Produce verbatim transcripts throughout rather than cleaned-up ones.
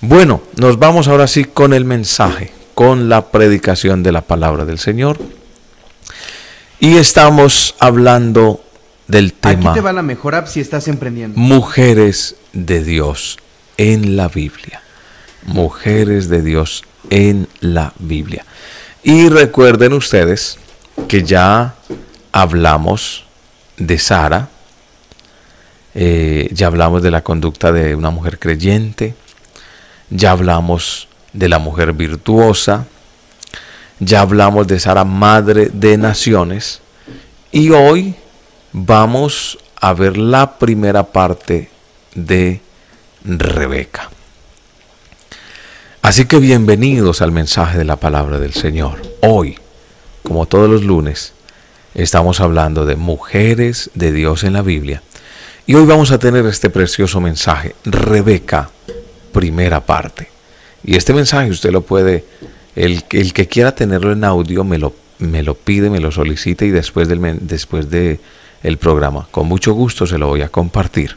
Bueno, nos vamos ahora sí con el mensaje, con la predicación de la palabra del Señor. Y estamos hablando del tema. Aquí te va la mejor app si estás emprendiendo. Mujeres de Dios en la Biblia. Mujeres de Dios en la Biblia. Y recuerden ustedes que ya hablamos de Sara, eh, ya hablamos de la conducta de una mujer creyente, ya hablamos de la mujer virtuosa, ya hablamos de Sara, madre de naciones, y hoy vamos a ver la primera parte de Rebeca. Así que bienvenidos al mensaje de la palabra del Señor. Hoy, como todos los lunes, estamos hablando de mujeres de Dios en la Biblia. Y hoy vamos a tener este precioso mensaje, Rebeca, primera parte. Y este mensaje usted lo puede, el, el que quiera tenerlo en audio, me lo, me lo pide, me lo solicita y después del, después de el programa, con mucho gusto se lo voy a compartir.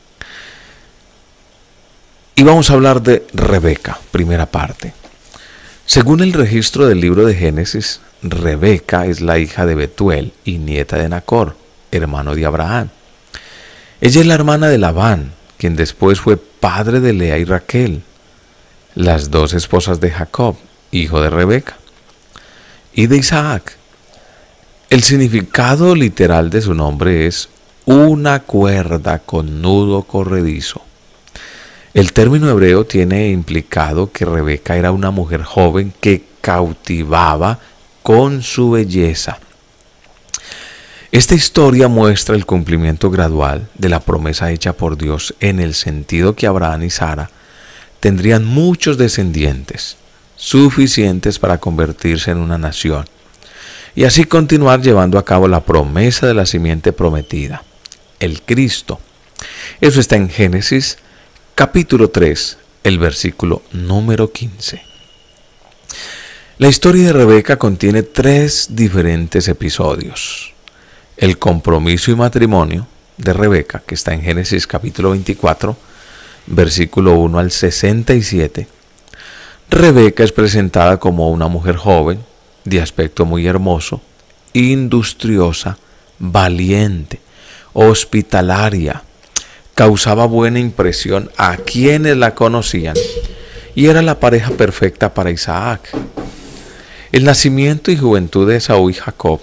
Y vamos a hablar de Rebeca, primera parte. Según el registro del libro de Génesis, Rebeca es la hija de Betuel y nieta de Nacor, hermano de Abraham. Ella es la hermana de Labán, quien después fue padre de Lea y Raquel, las dos esposas de Jacob, hijo de Rebeca, y de Isaac. El significado literal de su nombre es una cuerda con nudo corredizo. El término hebreo tiene implicado que Rebeca era una mujer joven que cautivaba con su belleza. Esta historia muestra el cumplimiento gradual de la promesa hecha por Dios en el sentido que Abraham y Sara tendrían muchos descendientes, suficientes para convertirse en una nación, y así continuar llevando a cabo la promesa de la simiente prometida, el Cristo. Eso está en Génesis capítulo tres, el versículo número quince. La historia de Rebeca contiene tres diferentes episodios. El compromiso y matrimonio de Rebeca, que está en Génesis capítulo veinticuatro, versículo uno al sesenta y siete. Rebeca es presentada como una mujer joven, de aspecto muy hermoso, industriosa, valiente, hospitalaria. Causaba buena impresión a quienes la conocían y era la pareja perfecta para Isaac. El nacimiento y juventud de Esaú y Jacob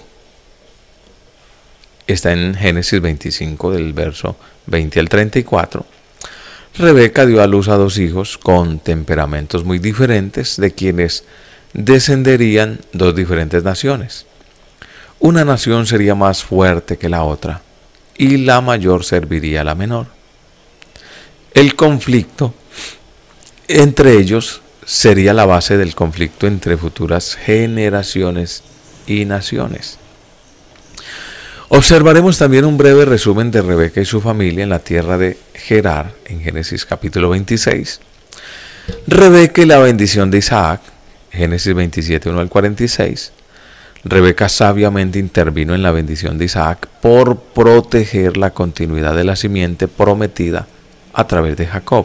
está en Génesis veinticinco, del verso veinte al treinta y cuatro. Rebeca dio a luz a dos hijos con temperamentos muy diferentes, de quienes descenderían dos diferentes naciones. Una nación sería más fuerte que la otra y la mayor serviría a la menor. El conflicto entre ellos sería la base del conflicto entre futuras generaciones y naciones. Observaremos también un breve resumen de Rebeca y su familia en la tierra de Gerar, en Génesis capítulo veintiséis. Rebeca y la bendición de Isaac, Génesis veintisiete, uno al cuarenta y seis. Rebeca sabiamente intervino en la bendición de Isaac por proteger la continuidad de la simiente prometida a través de Jacob.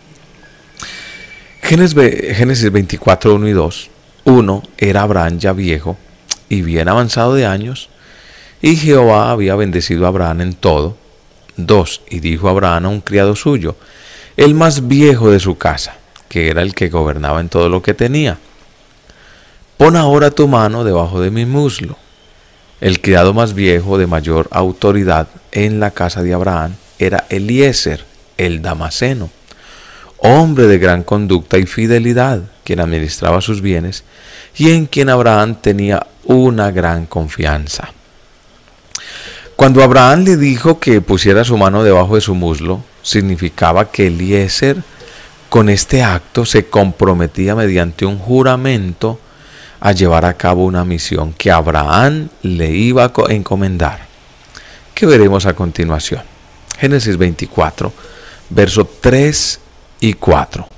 Génesis veinticuatro, uno y dos. uno. Era Abraham ya viejo y bien avanzado de años, y Jehová había bendecido a Abraham en todo. dos. Y dijo Abraham a un criado suyo, el más viejo de su casa, que era el que gobernaba en todo lo que tenía: pon ahora tu mano debajo de mi muslo. El criado más viejo de mayor autoridad en la casa de Abraham era Eliezer, el damaseno, hombre de gran conducta y fidelidad, quien administraba sus bienes y en quien Abraham tenía una gran confianza. Cuando Abraham le dijo que pusiera su mano debajo de su muslo, significaba que Eliezer, con este acto, se comprometía mediante un juramento a llevar a cabo una misión que Abraham le iba a encomendar, que veremos a continuación. Génesis veinticuatro, versos tres y cuatro.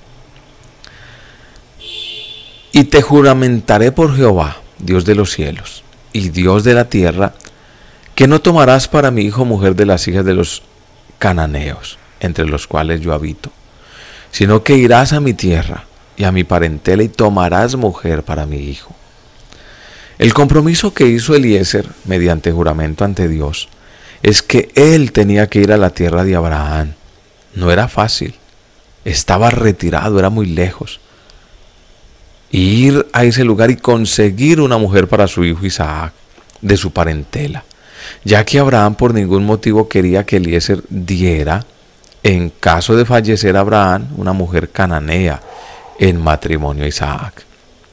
Y te juramentaré por Jehová, Dios de los cielos y Dios de la tierra, que no tomarás para mi hijo mujer de las hijas de los cananeos, entre los cuales yo habito, sino que irás a mi tierra y a mi parentela y tomarás mujer para mi hijo. El compromiso que hizo Eliezer mediante juramento ante Dios es que él tenía que ir a la tierra de Abraham. No era fácil, estaba retirado, era muy lejos. Y ir a ese lugar y conseguir una mujer para su hijo Isaac, de su parentela, ya que Abraham por ningún motivo quería que Eliezer diera, en caso de fallecer Abraham, una mujer cananea en matrimonio a Isaac.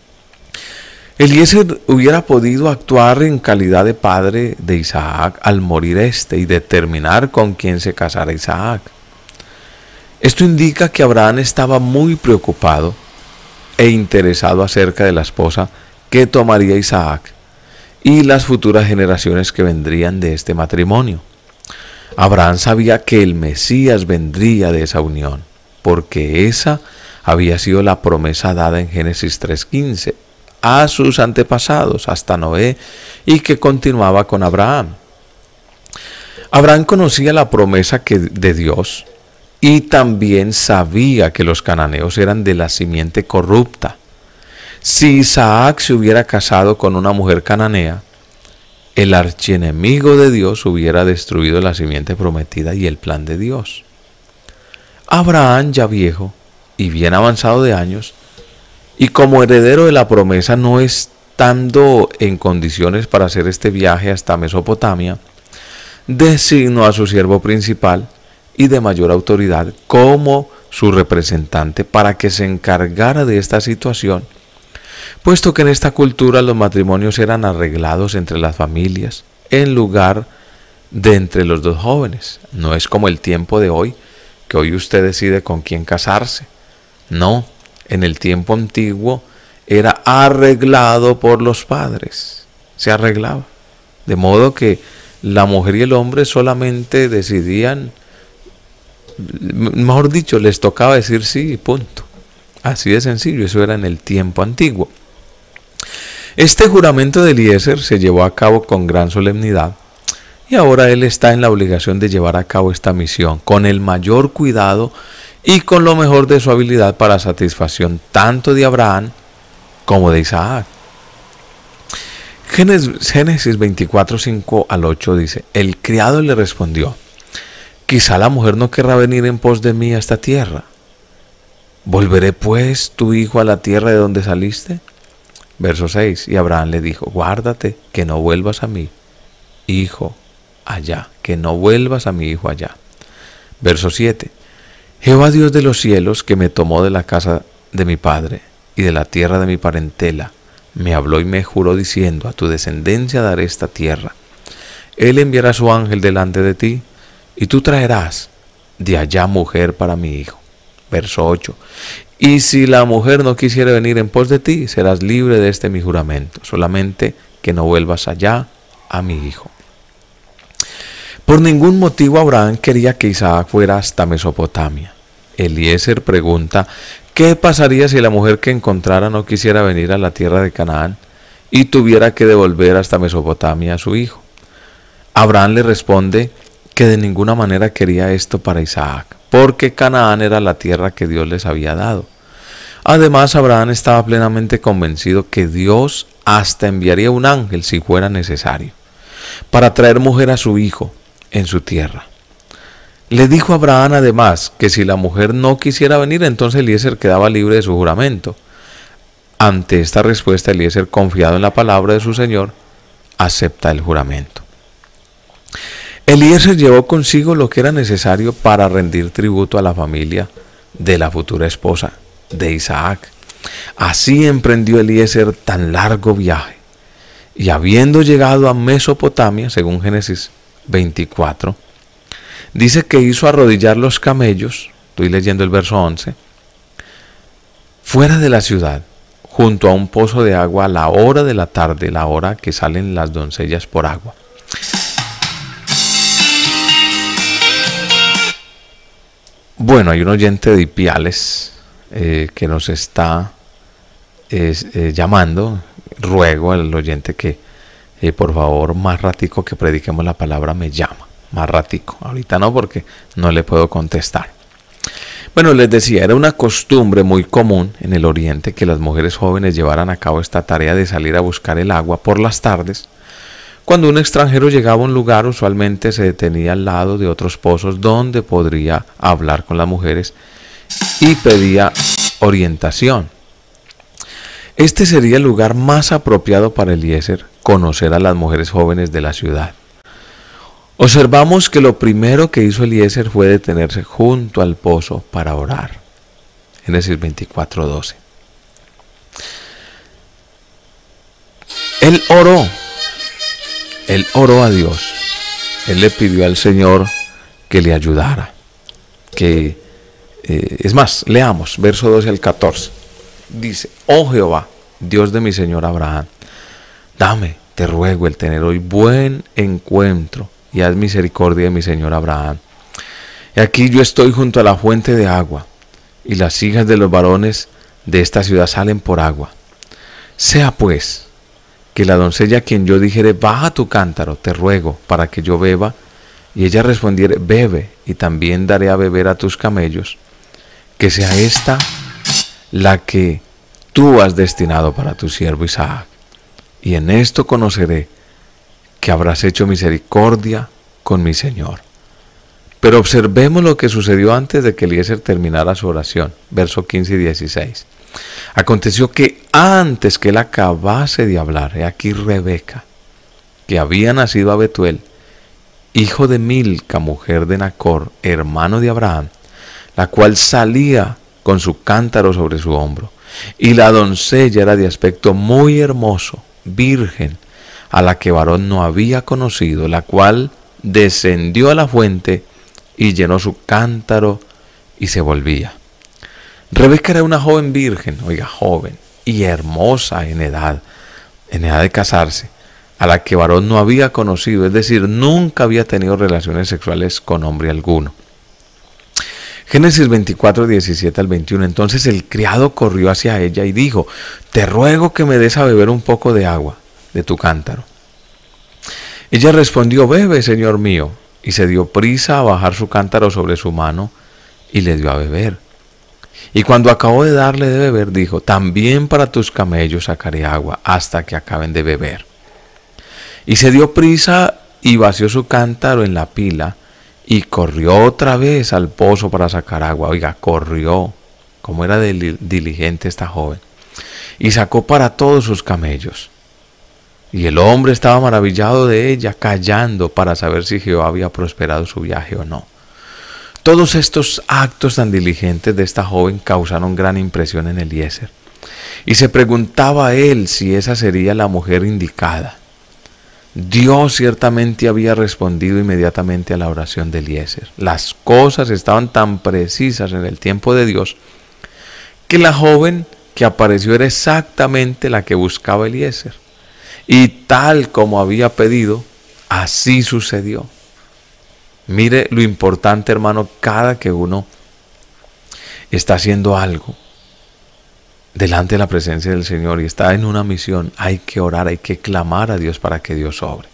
Eliezer hubiera podido actuar en calidad de padre de Isaac al morir éste y determinar con quién se casara Isaac. Esto indica que Abraham estaba muy preocupado e interesado acerca de la esposa que tomaría Isaac y las futuras generaciones que vendrían de este matrimonio. Abraham sabía que el Mesías vendría de esa unión, porque esa había sido la promesa dada en Génesis tres quince a sus antepasados hasta Noé y que continuaba con Abraham. Abraham conocía la promesa que, de Dios y también sabía que los cananeos eran de la simiente corrupta. Si Isaac se hubiera casado con una mujer cananea, el archienemigo de Dios hubiera destruido la simiente prometida y el plan de Dios. Abraham, ya viejo y bien avanzado de años, y como heredero de la promesa, no estando en condiciones para hacer este viaje hasta Mesopotamia, designó a su siervo principal y de mayor autoridad como su representante para que se encargara de esta situación, puesto que en esta cultura los matrimonios eran arreglados entre las familias en lugar de entre los dos jóvenes. No es como el tiempo de hoy, que hoy usted decide con quién casarse. No, en el tiempo antiguo era arreglado por los padres, se arreglaba. De modo que la mujer y el hombre solamente decidían, mejor dicho, les tocaba decir sí y punto. Así de sencillo, eso era en el tiempo antiguo. Este juramento de Eliezer se llevó a cabo con gran solemnidad y ahora él está en la obligación de llevar a cabo esta misión con el mayor cuidado y con lo mejor de su habilidad para satisfacción tanto de Abraham como de Isaac. Génesis veinticuatro, cinco al ocho dice: el criado le respondió: quizá la mujer no querrá venir en pos de mí a esta tierra. ¿Volveré pues tu hijo a la tierra de donde saliste? Verso seis, y Abraham le dijo: guárdate que no vuelvas a mi hijo allá, que no vuelvas a mi hijo allá. Verso siete, Jehová Dios de los cielos, que me tomó de la casa de mi padre y de la tierra de mi parentela, me habló y me juró diciendo: a tu descendencia daré esta tierra. Él enviará su ángel delante de ti, y tú traerás de allá mujer para mi hijo. Verso ocho, y si la mujer no quisiera venir en pos de ti, serás libre de este mi juramento, solamente que no vuelvas allá a mi hijo. Por ningún motivo Abraham quería que Isaac fuera hasta Mesopotamia. Eliezer pregunta: ¿qué pasaría si la mujer que encontrara no quisiera venir a la tierra de Canaán y tuviera que devolver hasta Mesopotamia a su hijo? Abraham le responde que de ninguna manera quería esto para Isaac, porque Canaán era la tierra que Dios les había dado. Además, Abraham estaba plenamente convencido que Dios hasta enviaría un ángel si fuera necesario, para traer mujer a su hijo en su tierra. Le dijo a Abraham además que si la mujer no quisiera venir, entonces Eliezer quedaba libre de su juramento. Ante esta respuesta, Eliezer, confiado en la palabra de su señor, acepta el juramento. Eliezer llevó consigo lo que era necesario para rendir tributo a la familia de la futura esposa de Isaac. Así emprendió Eliezer tan largo viaje, y habiendo llegado a Mesopotamia, según Génesis veinticuatro, dice que hizo arrodillar los camellos, estoy leyendo el verso once, fuera de la ciudad, junto a un pozo de agua a la hora de la tarde, la hora que salen las doncellas por agua. Bueno, hay un oyente de Ipiales eh, que nos está eh, eh, llamando. Ruego al oyente que eh, por favor más ratico que prediquemos la palabra me llama. Más ratico. Ahorita no, porque no le puedo contestar. Bueno, les decía, era una costumbre muy común en el Oriente que las mujeres jóvenes llevaran a cabo esta tarea de salir a buscar el agua por las tardes. Cuando un extranjero llegaba a un lugar, usualmente se detenía al lado de otros pozos donde podría hablar con las mujeres y pedía orientación. Este sería el lugar más apropiado para Eliezer, conocer a las mujeres jóvenes de la ciudad. Observamos que lo primero que hizo Eliezer fue detenerse junto al pozo para orar. Génesis veinticuatro, doce. Él oró. Él oró a Dios. Él le pidió al Señor que le ayudara. Que, eh, es más, leamos, verso doce al catorce. Dice, oh Jehová, Dios de mi Señor Abraham, dame, te ruego, el tener hoy buen encuentro y haz misericordia de mi Señor Abraham. Y aquí yo estoy junto a la fuente de agua, y las hijas de los varones de esta ciudad salen por agua. Sea pues que la doncella a quien yo dijere, baja tu cántaro, te ruego, para que yo beba, y ella respondiere, bebe, y también daré a beber a tus camellos, que sea esta la que tú has destinado para tu siervo Isaac. Y en esto conoceré que habrás hecho misericordia con mi Señor. Pero observemos lo que sucedió antes de que Eliezer terminara su oración, versos quince y dieciséis. Aconteció que antes que él acabase de hablar, he aquí Rebeca, que había nacido a Betuel, hijo de Milca, mujer de Nacor, hermano de Abraham, la cual salía con su cántaro sobre su hombro, y la doncella era de aspecto muy hermoso, virgen, a la que varón no había conocido, la cual descendió a la fuente y llenó su cántaro y se volvía. Rebeca era una joven virgen, oiga, joven y hermosa en edad, en edad de casarse, a la que varón no había conocido, es decir, nunca había tenido relaciones sexuales con hombre alguno. Génesis veinticuatro, diecisiete al veintiuno. Entonces el criado corrió hacia ella y dijo, te ruego que me des a beber un poco de agua de tu cántaro. Ella respondió, bebe, señor mío, y se dio prisa a bajar su cántaro sobre su mano y le dio a beber. Y cuando acabó de darle de beber, dijo, también para tus camellos sacaré agua hasta que acaben de beber. Y se dio prisa y vació su cántaro en la pila y corrió otra vez al pozo para sacar agua. Oiga, corrió, como era diligente esta joven, y sacó para todos sus camellos. Y el hombre estaba maravillado de ella, callando para saber si Jehová había prosperado su viaje o no. Todos estos actos tan diligentes de esta joven causaron gran impresión en Eliezer. Y se preguntaba a él si esa sería la mujer indicada. Dios ciertamente había respondido inmediatamente a la oración de Eliezer. Las cosas estaban tan precisas en el tiempo de Dios que la joven que apareció era exactamente la que buscaba Eliezer. Y tal como había pedido, así sucedió. Mire lo importante, hermano, cada que uno está haciendo algo delante de la presencia del Señor y está en una misión, hay que orar, hay que clamar a Dios para que Dios obre.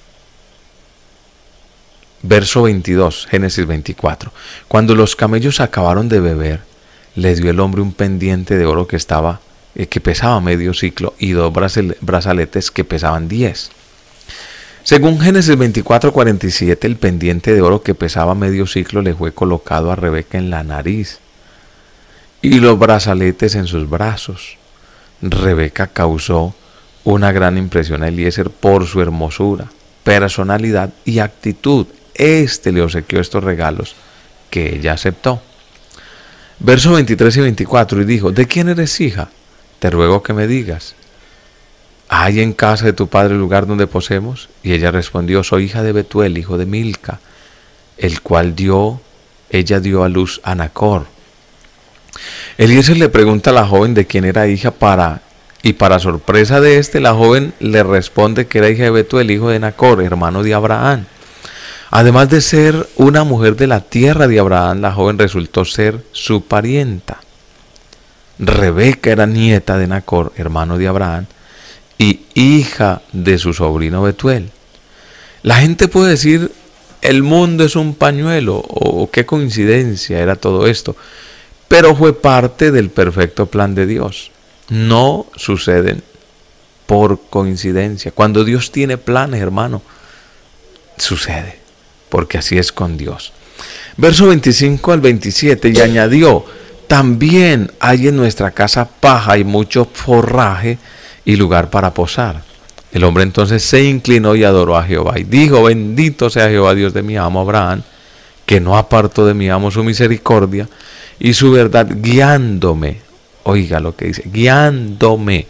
Verso veintidós, Génesis veinticuatro. Cuando los camellos acabaron de beber, les dio el hombre un pendiente de oro que estaba eh, que pesaba medio ciclo y dos brazaletes que pesaban diez. Según Génesis veinticuatro, cuarenta y siete, el pendiente de oro que pesaba medio ciclo le fue colocado a Rebeca en la nariz y los brazaletes en sus brazos. Rebeca causó una gran impresión a Eliezer por su hermosura, personalidad y actitud. Este le obsequió estos regalos que ella aceptó. Versos veintitrés y veinticuatro, y dijo, ¿de quién eres hija? Te ruego que me digas. ¿Hay en casa de tu padre lugar donde posemos? Y ella respondió, soy hija de Betuel, hijo de Milca, el cual dio, ella dio a luz a Nacor. Eliezer le pregunta a la joven de quién era hija para, y para sorpresa de este, la joven le responde que era hija de Betuel, hijo de Nacor, hermano de Abraham. Además de ser una mujer de la tierra de Abraham, la joven resultó ser su parienta. Rebeca era nieta de Nacor, hermano de Abraham, y hija de su sobrino Betuel. La gente puede decir el mundo es un pañuelo, o qué coincidencia era todo esto. Pero fue parte del perfecto plan de Dios. No suceden por coincidencia. Cuando Dios tiene planes, hermano, sucede, porque así es con Dios. Verso veinticinco al veintisiete, y añadió: también hay en nuestra casa paja y mucho forraje y lugar para posar. El hombre entonces se inclinó y adoró a Jehová, y dijo: bendito sea Jehová, Dios de mi amo Abraham, que no apartó de mi amo su misericordia y su verdad, guiándome. Oiga lo que dice: guiándome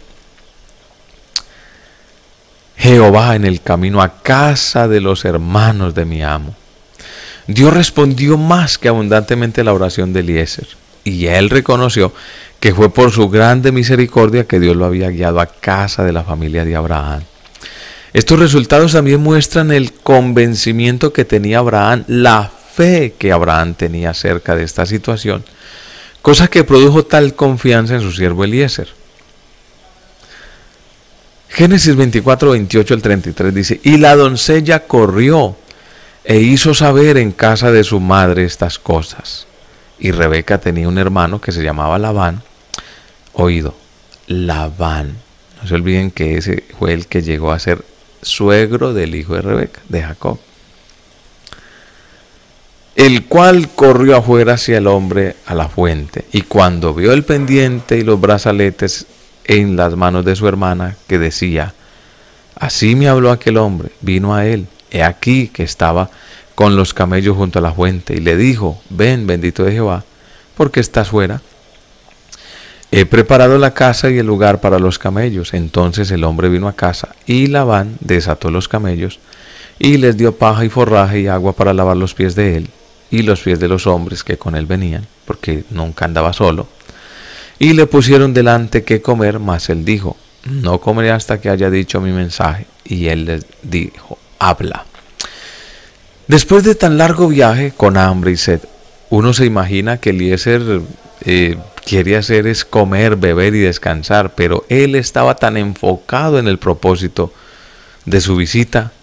Jehová en el camino a casa de los hermanos de mi amo. Dios respondió más que abundantemente a la oración de Eliezer, y él reconoció que fue por su grande misericordia que Dios lo había guiado a casa de la familia de Abraham. Estos resultados también muestran el convencimiento que tenía Abraham, la fe que Abraham tenía acerca de esta situación, cosa que produjo tal confianza en su siervo Eliezer. Génesis veinticuatro, veintiocho al treinta y tres dice: y la doncella corrió e hizo saber en casa de su madre estas cosas. Y Rebeca tenía un hermano que se llamaba Labán. Oído, Labán. No se olviden que ese fue el que llegó a ser suegro del hijo de Rebeca, de Jacob. El cual corrió afuera hacia el hombre a la fuente, y cuando vio el pendiente y los brazaletes en las manos de su hermana, que decía: así me habló aquel hombre, vino a él, he aquí que estaba con los camellos junto a la fuente, y le dijo: ven, bendito de Jehová, porque estás fuera. He preparado la casa y el lugar para los camellos. Entonces el hombre vino a casa, y Labán desató los camellos, y les dio paja y forraje y agua para lavar los pies de él, y los pies de los hombres que con él venían, porque nunca andaba solo. Y le pusieron delante qué comer, mas él dijo: no comeré hasta que haya dicho mi mensaje. Y él les dijo: habla. Después de tan largo viaje, con hambre y sed, uno se imagina que Eliezer eh, quiere hacer es comer, beber y descansar, pero él estaba tan enfocado en el propósito de su visita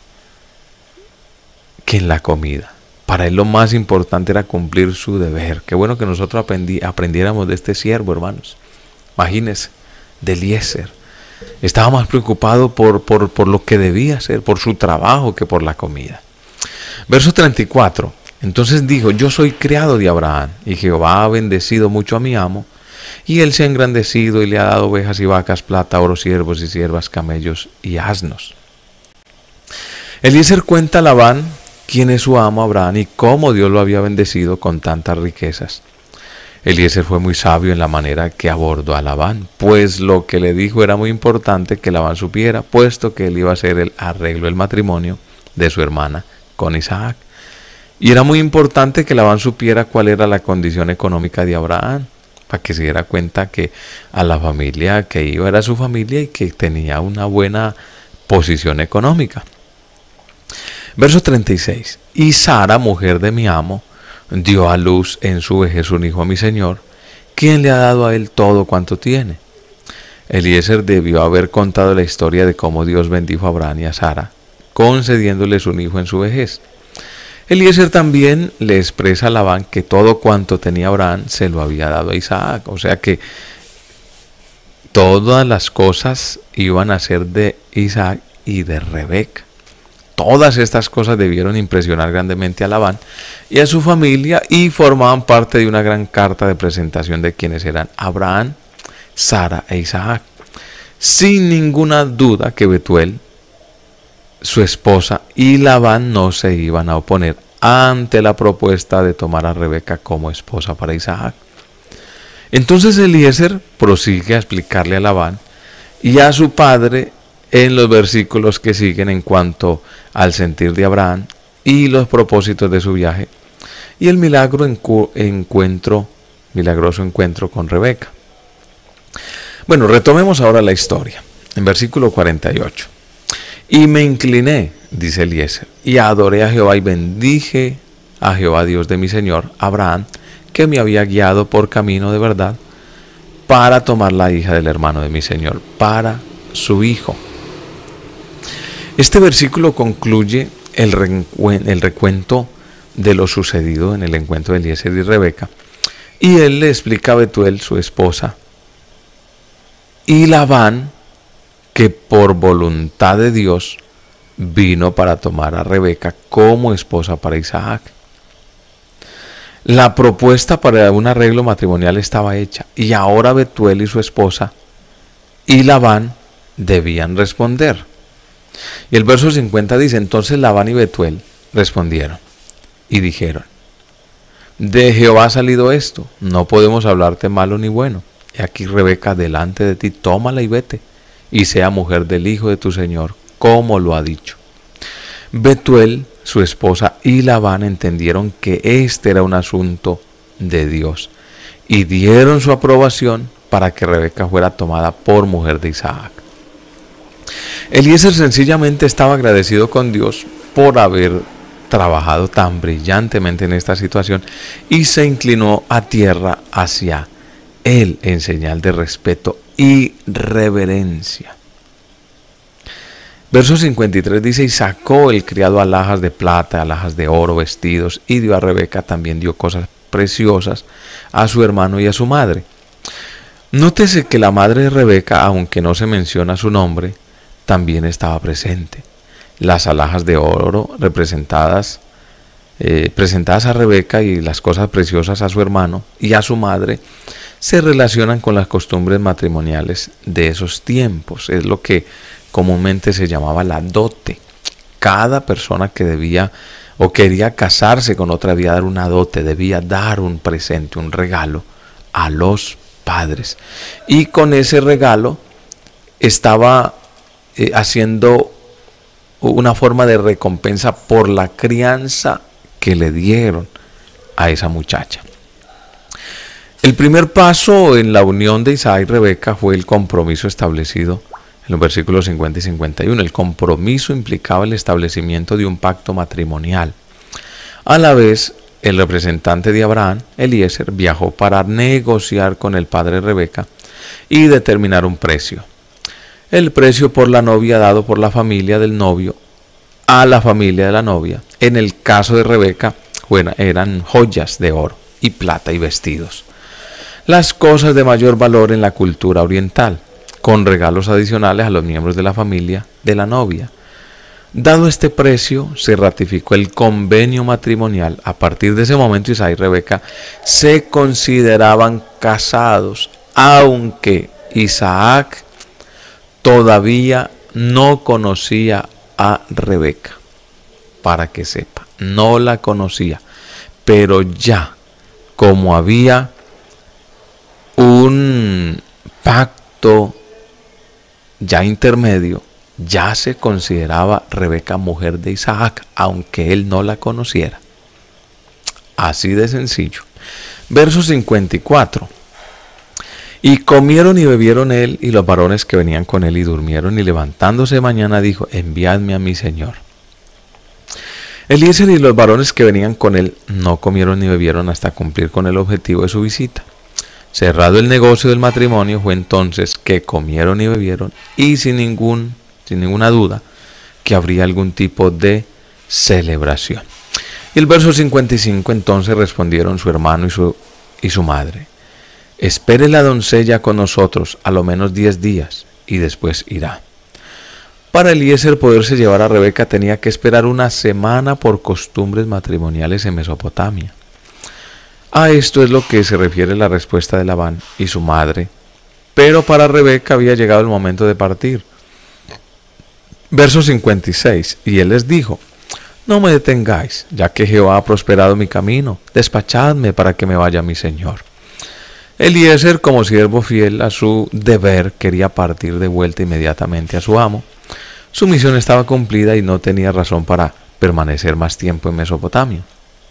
que en la comida. Para él lo más importante era cumplir su deber. Qué bueno que nosotros aprendi aprendiéramos de este siervo, hermanos. Imagínense, de Eliezer. Estaba más preocupado por, por, por lo que debía hacer, por su trabajo, que por la comida. Verso treinta y cuatro. Entonces dijo: yo soy criado de Abraham, y Jehová ha bendecido mucho a mi amo, y él se ha engrandecido y le ha dado ovejas y vacas, plata, oro, siervos y siervas, camellos y asnos. Eliezer cuenta a Labán quién es su amo Abraham y cómo Dios lo había bendecido con tantas riquezas. Eliezer fue muy sabio en la manera que abordó a Labán, pues lo que le dijo era muy importante que Labán supiera, puesto que él iba a hacer el arreglo del matrimonio de su hermana con Isaac. Y era muy importante que Labán supiera cuál era la condición económica de Abraham, para que se diera cuenta que a la familia que iba era su familia y que tenía una buena posición económica. Verso treinta y seis. Y Sara, mujer de mi amo, dio a luz en su vejez un hijo a mi señor, quien le ha dado a él todo cuanto tiene. Eliezer debió haber contado la historia de cómo Dios bendijo a Abraham y a Sara, concediéndoles un hijo en su vejez. Eliezer también le expresa a Labán que todo cuanto tenía Abraham se lo había dado a Isaac, o sea que todas las cosas iban a ser de Isaac y de Rebeca. Todas estas cosas debieron impresionar grandemente a Labán y a su familia, y formaban parte de una gran carta de presentación de quienes eran Abraham, Sara e Isaac. Sin ninguna duda que Betuel, su esposa, y Labán no se iban a oponer ante la propuesta de tomar a Rebeca como esposa para Isaac. Entonces Eliezer prosigue a explicarle a Labán y a su padre en los versículos que siguen en cuanto al sentir de Abraham y los propósitos de su viaje y el milagro encuentro, milagroso encuentro con Rebeca. Bueno, retomemos ahora la historia. En versículo cuarenta y ocho. Y me incliné, dice Eliezer, y adoré a Jehová y bendije a Jehová Dios de mi señor Abraham, que me había guiado por camino de verdad para tomar la hija del hermano de mi señor, para su hijo. Este versículo concluye el, el recuento de lo sucedido en el encuentro de Eliezer y Rebeca. Y él le explica a Betuel, su esposa, y Labán, que por voluntad de Dios vino para tomar a Rebeca como esposa para Isaac. La propuesta para un arreglo matrimonial estaba hecha y ahora Betuel y su esposa y Labán debían responder. Y el verso cincuenta dice: entonces Labán y Betuel respondieron y dijeron: de Jehová ha salido esto, no podemos hablarte malo ni bueno. Y aquí Rebeca delante de ti, tómala y vete, y sea mujer del hijo de tu señor, como lo ha dicho. Betuel, su esposa, y Labán entendieron que este era un asunto de Dios, y dieron su aprobación para que Rebeca fuera tomada por mujer de Isaac. Eliezer sencillamente estaba agradecido con Dios por haber trabajado tan brillantemente en esta situación y se inclinó a tierra hacia él en señal de respeto y reverencia. Verso cincuenta y tres dice: y sacó el criado alhajas de plata, alhajas de oro, vestidos, y dio a Rebeca, también dio cosas preciosas a su hermano y a su madre. Nótese que la madre de Rebeca, aunque no se menciona su nombre, también estaba presente. Las alhajas de oro representadas, eh, presentadas a Rebeca, y las cosas preciosas a su hermano y a su madre se relacionan con las costumbres matrimoniales de esos tiempos. Es lo que comúnmente se llamaba la dote. Cada persona que debía o quería casarse con otra debía dar una dote, debía dar un presente, un regalo a los padres. Y con ese regalo estaba eh, haciendo una forma de recompensa por la crianza que le dieron a esa muchacha. El primer paso en la unión de Isaac y Rebeca fue el compromiso establecido en los versículos cincuenta y cincuenta y uno. El compromiso implicaba el establecimiento de un pacto matrimonial. A la vez, el representante de Abraham, Eliezer, viajó para negociar con el padre de Rebeca y determinar un precio. El precio por la novia dado por la familia del novio a la familia de la novia. En el caso de Rebeca, bueno, eran joyas de oro y plata y vestidos, las cosas de mayor valor en la cultura oriental, con regalos adicionales a los miembros de la familia de la novia. Dado este precio, se ratificó el convenio matrimonial. A partir de ese momento, Isaac y Rebeca se consideraban casados, aunque Isaac todavía no conocía a Rebeca. Para que sepa, no la conocía, pero ya, como había un pacto ya intermedio, ya se consideraba Rebeca mujer de Isaac, aunque él no la conociera. Así de sencillo. Verso cincuenta y cuatro. Y comieron y bebieron él y los varones que venían con él, y durmieron, y levantándose de mañana dijo: enviadme a mi señor. Eliezer y los varones que venían con él no comieron ni bebieron hasta cumplir con el objetivo de su visita. Cerrado el negocio del matrimonio, fue entonces que comieron y bebieron, y sin ningún, sin ninguna duda que habría algún tipo de celebración. Y el verso cincuenta y cinco: entonces respondieron su hermano y su, y su madre: espere la doncella con nosotros a lo menos diez días, y después irá. Para Eliezer poderse llevar a Rebeca tenía que esperar una semana por costumbres matrimoniales en Mesopotamia. A esto es lo que se refiere la respuesta de Labán y su madre. Pero para Rebeca había llegado el momento de partir. Verso cincuenta y seis. Y él les dijo: no me detengáis, ya que Jehová ha prosperado mi camino. Despachadme para que me vaya mi señor. Eliezer, como siervo fiel a su deber, quería partir de vuelta inmediatamente a su amo. Su misión estaba cumplida y no tenía razón para permanecer más tiempo en Mesopotamia.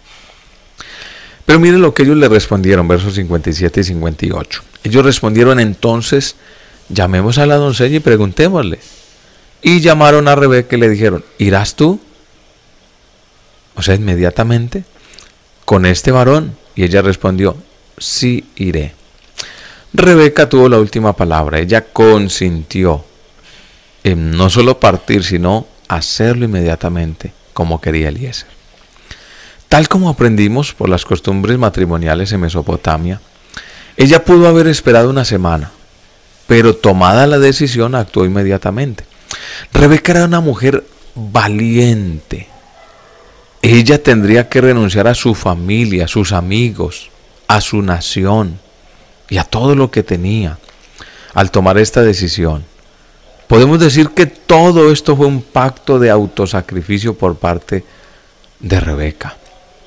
Pero miren lo que ellos le respondieron, versos cincuenta y siete y cincuenta y ocho. Ellos respondieron: entonces llamemos a la doncella y preguntémosle. Y llamaron a Rebeca y le dijeron: ¿irás tú? O sea, inmediatamente, con este varón. Y ella respondió: sí, iré. Rebeca tuvo la última palabra. Ella consintió en no solo partir, sino hacerlo inmediatamente como quería Eliezer. Tal como aprendimos por las costumbres matrimoniales en Mesopotamia, ella pudo haber esperado una semana, pero tomada la decisión actuó inmediatamente. Rebeca era una mujer valiente. Ella tendría que renunciar a su familia, a sus amigos, a su nación y a todo lo que tenía al tomar esta decisión. Podemos decir que todo esto fue un pacto de autosacrificio por parte de Rebeca.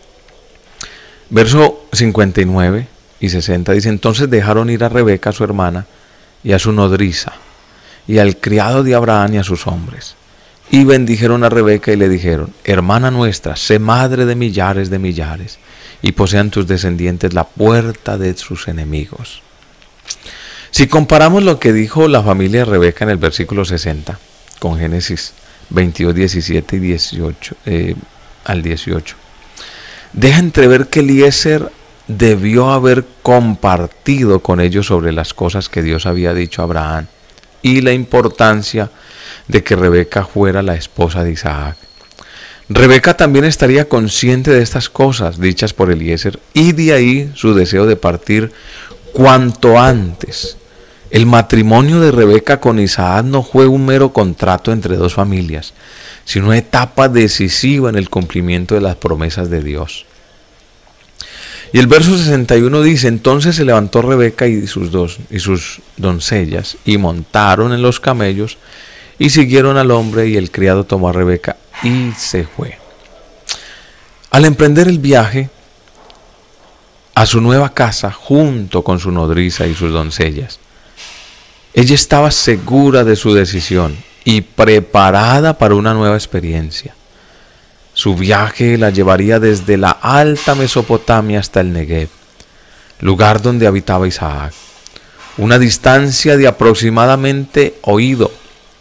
Verso cincuenta y nueve y sesenta dice: entonces dejaron ir a Rebeca, su hermana, y a su nodriza, y al criado de Abraham y a sus hombres. Y bendijeron a Rebeca y le dijeron: hermana nuestra, sé madre de millares de millares, y posean tus descendientes la puerta de sus enemigos. Si comparamos lo que dijo la familia de Rebeca en el versículo sesenta con Génesis veintidós, diecisiete y dieciocho, eh, al dieciocho, deja entrever que Eliezer debió haber compartido con ellos sobre las cosas que Dios había dicho a Abraham y la importancia de que Rebeca fuera la esposa de Isaac. Rebeca también estaría consciente de estas cosas dichas por Eliezer, y de ahí su deseo de partir cuanto antes. El matrimonio de Rebeca con Isaac no fue un mero contrato entre dos familias, sino una etapa decisiva en el cumplimiento de las promesas de Dios. Y el verso sesenta y uno dice: entonces se levantó Rebeca y sus, dos, y sus doncellas, y montaron en los camellos, y siguieron al hombre, y el criado tomó a Rebeca y se fue. Al emprender el viaje a su nueva casa, junto con su nodriza y sus doncellas, ella estaba segura de su decisión y preparada para una nueva experiencia. Su viaje la llevaría desde la alta Mesopotamia hasta el Negev, lugar donde habitaba Isaac, una distancia de aproximadamente, oído,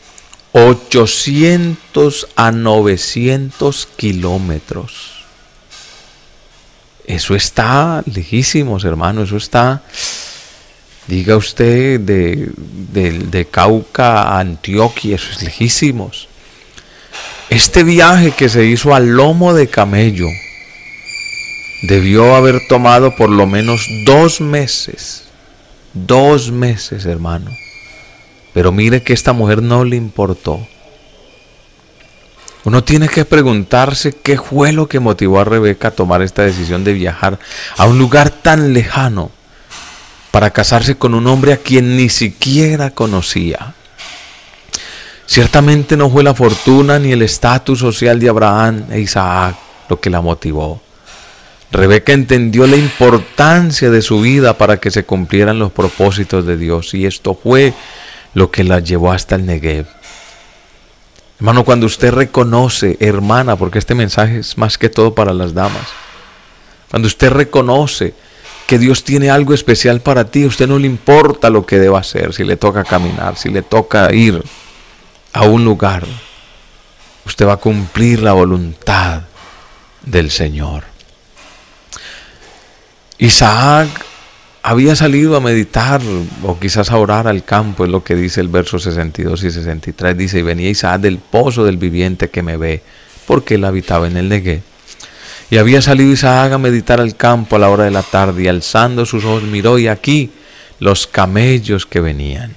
ochocientos a novecientos kilómetros. Eso está lejísimos, hermano, eso está... Diga usted de, de, de Cauca a Antioquia, eso es lejísimos. Este viaje que se hizo al lomo de camello debió haber tomado por lo menos dos meses. Dos meses, hermano. Pero mire que a esta mujer no le importó. Uno tiene que preguntarse qué fue lo que motivó a Rebeca a tomar esta decisión de viajar a un lugar tan lejano para casarse con un hombre a quien ni siquiera conocía. Ciertamente no fue la fortuna ni el estatus social de Abraham e Isaac lo que la motivó. Rebeca entendió la importancia de su vida para que se cumplieran los propósitos de Dios, y esto fue lo que la llevó hasta el Negev. Hermano, cuando usted reconoce, hermana, porque este mensaje es más que todo para las damas, cuando usted reconoce que Dios tiene algo especial para ti, a usted no le importa lo que deba hacer, si le toca caminar, si le toca ir a un lugar, usted va a cumplir la voluntad del Señor. Isaac había salido a meditar o quizás a orar al campo, es lo que dice el verso sesenta y dos y sesenta y tres, dice: y venía Isaac del pozo del viviente que me ve, porque él habitaba en el Negev. Y había salido Isaac a meditar al campo a la hora de la tarde, y alzando sus ojos miró, y aquí los camellos que venían.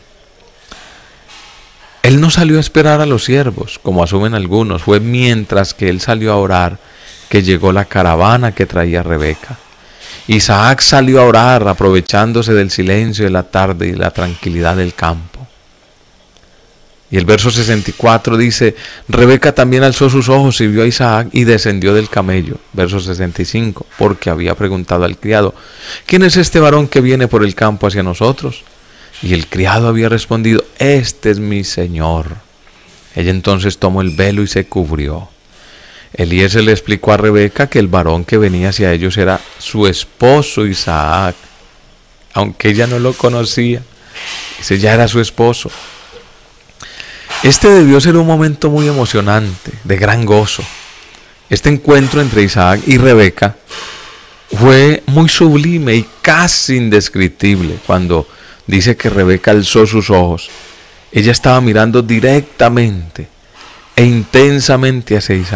Él no salió a esperar a los siervos, como asumen algunos. Fue mientras que él salió a orar que llegó la caravana que traía a Rebeca. Isaac salió a orar aprovechándose del silencio de la tarde y la tranquilidad del campo. Y el verso sesenta y cuatro dice: Rebeca también alzó sus ojos y vio a Isaac y descendió del camello. Verso sesenta y cinco, porque había preguntado al criado: ¿quién es este varón que viene por el campo hacia nosotros? Y el criado había respondido: este es mi señor. Ella entonces tomó el velo y se cubrió. Eliezer le explicó a Rebeca que el varón que venía hacia ellos era su esposo Isaac, aunque ella no lo conocía. Ese ya era su esposo. Este debió ser un momento muy emocionante, de gran gozo. Este encuentro entre Isaac y Rebeca fue muy sublime y casi indescriptible. Cuando dice que Rebeca alzó sus ojos, ella estaba mirando directamente e intensamente hacia Isaac.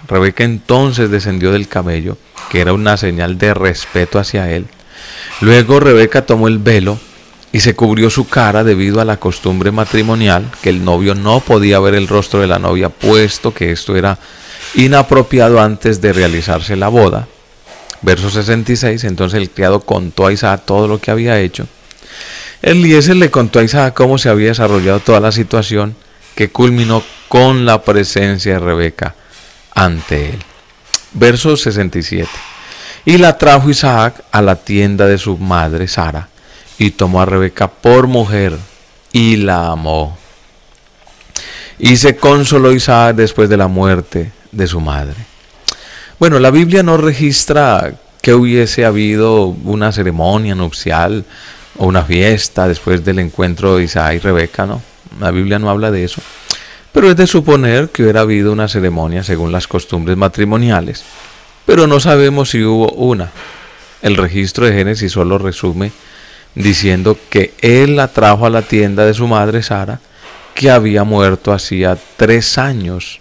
Rebeca entonces descendió del camello, que era una señal de respeto hacia él. Luego Rebeca tomó el velo y se cubrió su cara debido a la costumbre matrimonial, que el novio no podía ver el rostro de la novia, puesto que esto era inapropiado antes de realizarse la boda. Verso sesenta y seis, entonces el criado contó a Isaac todo lo que había hecho. Eliezer le contó a Isaac cómo se había desarrollado toda la situación, que culminó con la presencia de Rebeca ante él. Verso sesenta y siete. Y la trajo Isaac a la tienda de su madre Sara, y tomó a Rebeca por mujer, y la amó. Y se consoló Isaac después de la muerte de su madre. Bueno, la Biblia no registra que hubiese habido una ceremonia nupcial o una fiesta después del encuentro de Isaac y Rebeca, ¿no? La Biblia no habla de eso. Pero es de suponer que hubiera habido una ceremonia según las costumbres matrimoniales. Pero no sabemos si hubo una. El registro de Génesis solo resume diciendo que él la trajo a la tienda de su madre Sara, que había muerto hacía tres años.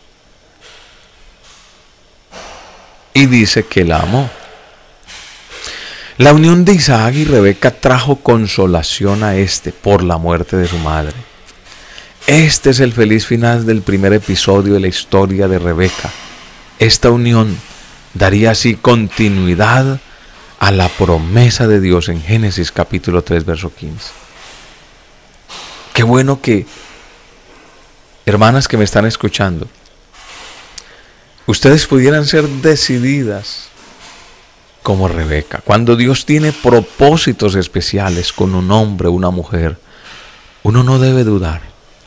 Y dice que la amó. La unión de Isaac y Rebeca trajo consolación a este por la muerte de su madre. Este es el feliz final del primer episodio de la historia de Rebeca. Esta unión daría así continuidad a la promesa de Dios en Génesis capítulo tres, verso quince. Qué bueno que, hermanas que me están escuchando, ustedes pudieran ser decididas como Rebeca. Cuando Dios tiene propósitos especiales con un hombre o una mujer, uno no debe dudar.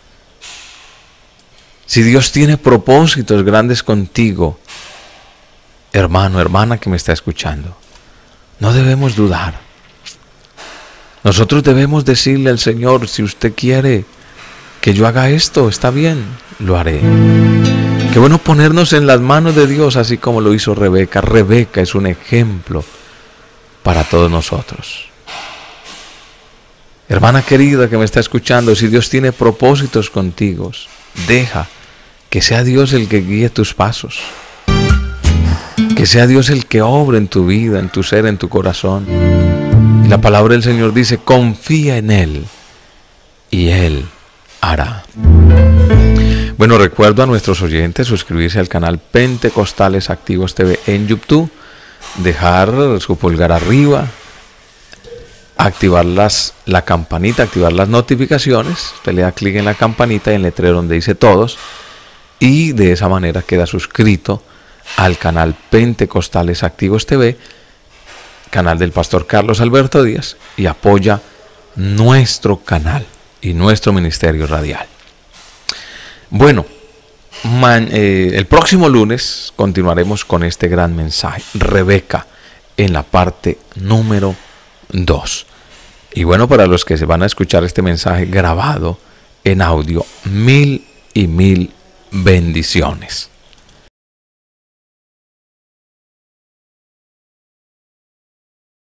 Si Dios tiene propósitos grandes contigo, hermano, hermana que me está escuchando, no debemos dudar. Nosotros debemos decirle al Señor, si usted quiere que yo haga esto, está bien, lo haré. Qué bueno ponernos en las manos de Dios, así como lo hizo Rebeca. Rebeca es un ejemplo para todos nosotros. Hermana querida que me está escuchando, si Dios tiene propósitos contigo, deja que sea Dios el que guíe tus pasos. Que sea Dios el que obre en tu vida, en tu ser, en tu corazón. Y la palabra del Señor dice, confía en Él y Él hará. Bueno, recuerdo a nuestros oyentes suscribirse al canal Pentecostales Activos T V en YouTube, dejar su pulgar arriba, activar las, la campanita, activar las notificaciones. Usted le da clic en la campanita y en el letrero donde dice todos, y de esa manera queda suscrito al canal Pentecostales Activos T V, canal del pastor Carlos Alberto Díaz, y apoya nuestro canal y nuestro ministerio radial. Bueno, man, eh, el próximo lunes continuaremos con este gran mensaje, Rebeca, en la parte número dos. Y bueno, para los que se van a escuchar este mensaje grabado en audio, mil y mil bendiciones.